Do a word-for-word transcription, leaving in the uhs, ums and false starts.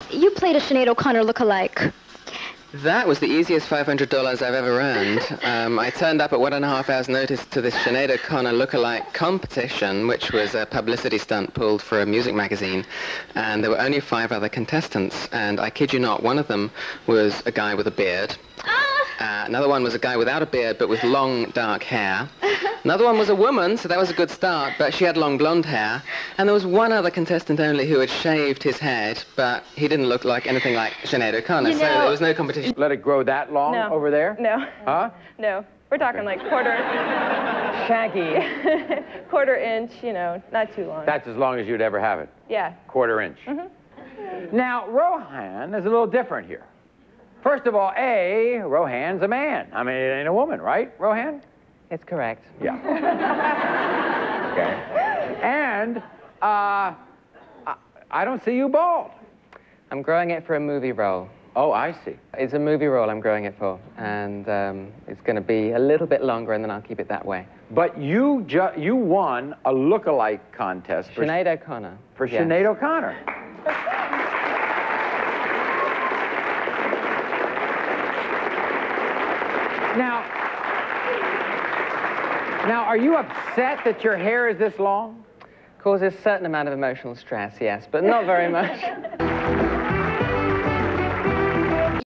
you played a Sinead O'Connor look-alike. That was the easiest five hundred dollars I've ever earned. Um, I turned up at one and a half hours' notice to this Sinead O'Connor look-alike competition, which was a publicity stunt pulled for a music magazine, and there were only five other contestants, and I kid you not, one of them was a guy with a beard. Uh, another one was a guy without a beard but with long, dark hair. Another one was a woman, so that was a good start, but she had long blonde hair. And there was one other contestant only who had shaved his head, but he didn't look like anything like Sinead O'Connor, You so know, there was no competition. Let it grow that long No. over there? No. Huh? No. We're talking like quarter, Shaggy. quarter inch, you know, not too long. That's as long as you'd ever have it. Yeah. Quarter inch. Mm-hmm. Now, Rohan is a little different here. First of all, A, Rohan's a man. I mean, it ain't a woman, right, Rohan? It's correct. Yeah. Okay. And, uh, I, I don't see you bald. I'm growing it for a movie role. Oh, I see. It's a movie role I'm growing it for, and um, it's going to be a little bit longer, and then I'll keep it that way. But you ju you won a look-alike contest for Sinead O'Connor. For yes. Sinead O'Connor. Now, now, are you upset that your hair is this long? Causes a certain amount of emotional stress, yes, but not very much.